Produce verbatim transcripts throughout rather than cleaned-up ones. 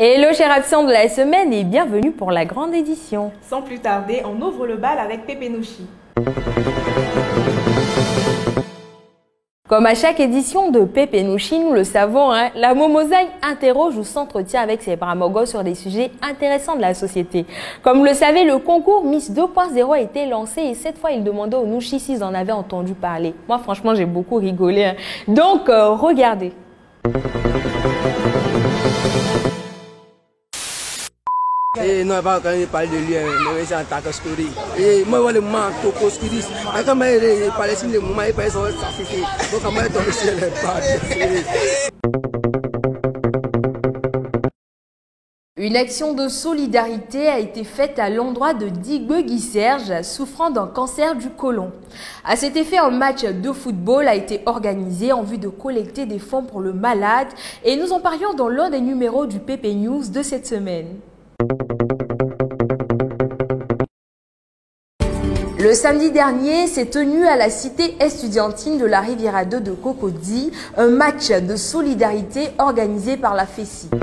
Hello chers absents de la semaine et bienvenue pour la grande édition. Sans plus tarder, on ouvre le bal avec Pépé Nouchi. Comme à chaque édition de Pépé Nouchi, nous le savons, hein, la Momozaï interroge ou s'entretient avec ses bramogos sur des sujets intéressants de la société. Comme vous le savez, le concours Miss deux point zéro a été lancé et cette fois, il demandait aux Nouchi s'ils en avaient entendu parler. Moi, franchement, j'ai beaucoup rigolé. Hein. Donc, euh, regardez. Et nous avons parlé de lui, mais c'est un tas de story. Et moi, le moment toko story, quand moi je parlais sur le moment, il parlait sur ça fait. Donc moi je tombe sur les pattes. Une action de solidarité a été faite à l'endroit de Digbe Guy Serge, souffrant d'un cancer du côlon. À cet effet, un match de football a été organisé en vue de collecter des fonds pour le malade et nous en parlions dans l'un des numéros du P P News de cette semaine. Le samedi dernier s'est tenu à la cité estudiantine de la Riviera deux de Cocody un match de solidarité organisé par la F E C I.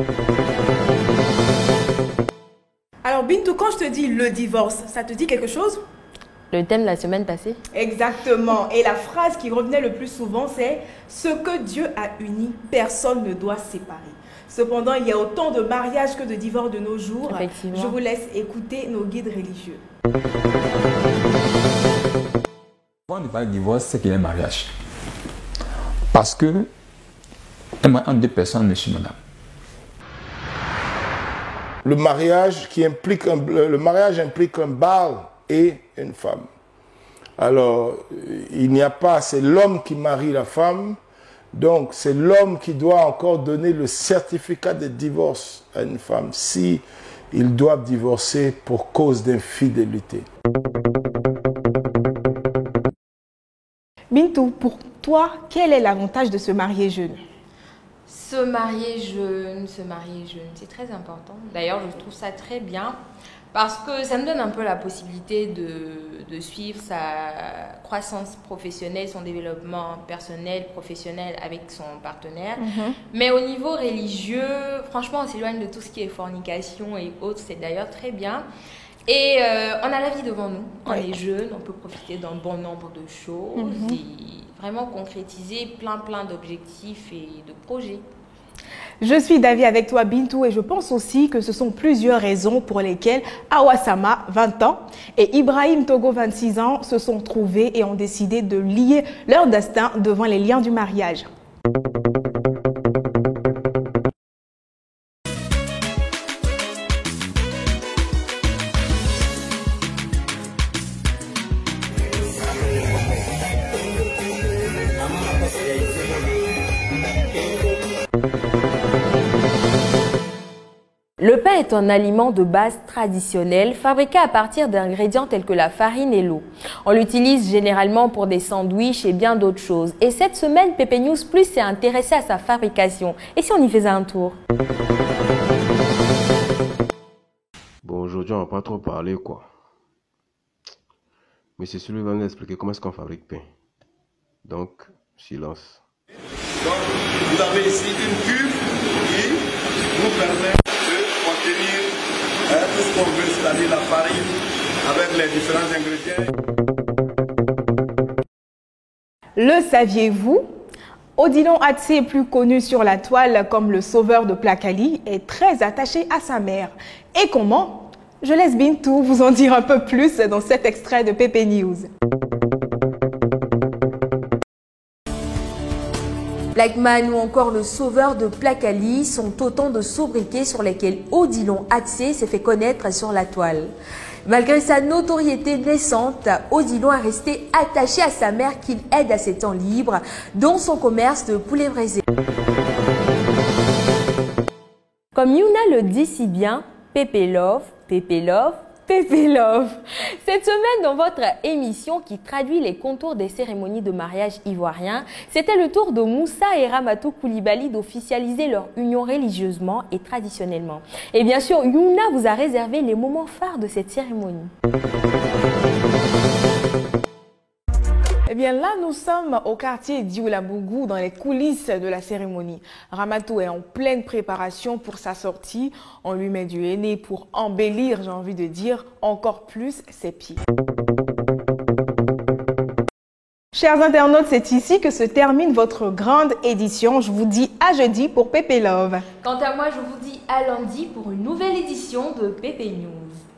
Alors Bintou, quand je te dis le divorce, ça te dit quelque chose? Le thème de la semaine passée. Exactement. Et la phrase qui revenait le plus souvent, c'est « Ce que Dieu a uni, personne ne doit séparer ». Cependant, il y a autant de mariages que de divorces de nos jours. Effectivement. Je vous laisse écouter nos guides religieux. Quand on parle de divorce, c'est qu'il y a un mariage. Parce que un deux personnes ne sont madame. Le mariage, qui implique un, le mariage implique un mâle et une femme. Alors, il n'y a pas, c'est l'homme qui marie la femme, donc c'est l'homme qui doit encore donner le certificat de divorce à une femme si ils doivent divorcer pour cause d'infidélité. Bintou, pour toi, quel est l'avantage de se marier jeune? Se marier jeune, se marier jeune, c'est très important. D'ailleurs, je trouve ça très bien parce que ça me donne un peu la possibilité de, de suivre sa croissance professionnelle, son développement personnel, professionnel avec son partenaire. Mm-hmm. Mais au niveau religieux, franchement, on s'éloigne de tout ce qui est fornication et autres. C'est d'ailleurs très bien. Et euh, on a la vie devant nous, on oui. est jeune, on peut profiter d'un bon nombre de choses mm-hmm. et vraiment concrétiser plein plein d'objectifs et de projets. Je suis d'avis avec toi Bintou et je pense aussi que ce sont plusieurs raisons pour lesquelles Awasama, vingt ans, et Ibrahim Togo, vingt-six ans, se sont trouvés et ont décidé de lier leur destin devant les liens du mariage. Le pain est un aliment de base traditionnel fabriqué à partir d'ingrédients tels que la farine et l'eau. On l'utilise généralement pour des sandwichs et bien d'autres choses. Et cette semaine, Pépé News Plus s'est intéressé à sa fabrication. Et si on y faisait un tour? Bon, aujourd'hui, on va pas trop parler, quoi. Mais c'est celui qui va nous expliquer comment est-ce qu'on fabrique pain. Donc, silence. Donc, vous avez ici une cuve qui nous permet contenir hein, tout ce qu'on veut, c'est-à-dire la farine avec les différents ingrédients. Le saviez-vous? Odilon Atsé, plus connu sur la toile comme le sauveur de Plakali, est très attaché à sa mère. Et comment? Je laisse Bintou vous en dire un peu plus dans cet extrait de Pépé News. Blackman ou encore le sauveur de Plakali sont autant de sobriquets sur lesquels Odilon Atsé s'est fait connaître sur la toile. Malgré sa notoriété naissante, Odilon est resté attaché à sa mère qu'il aide à ses temps libres, dont son commerce de poulet braisé. Comme Yuna le dit si bien, Pépé Love, Pépé Love, Pépé Love. Cette semaine, dans votre émission qui traduit les contours des cérémonies de mariage ivoiriens, c'était le tour de Moussa et Ramatou Koulibaly d'officialiser leur union religieusement et traditionnellement. Et bien sûr, Yuna vous a réservé les moments phares de cette cérémonie. bien là, nous sommes au quartier d'Ioulabougou, dans les coulisses de la cérémonie. Ramatou est en pleine préparation pour sa sortie. On lui met du henné pour embellir, j'ai envie de dire, encore plus ses pieds. Chers internautes, c'est ici que se termine votre grande édition. Je vous dis à jeudi pour Pépé Love. Quant à moi, je vous dis à lundi pour une nouvelle édition de Pépé News.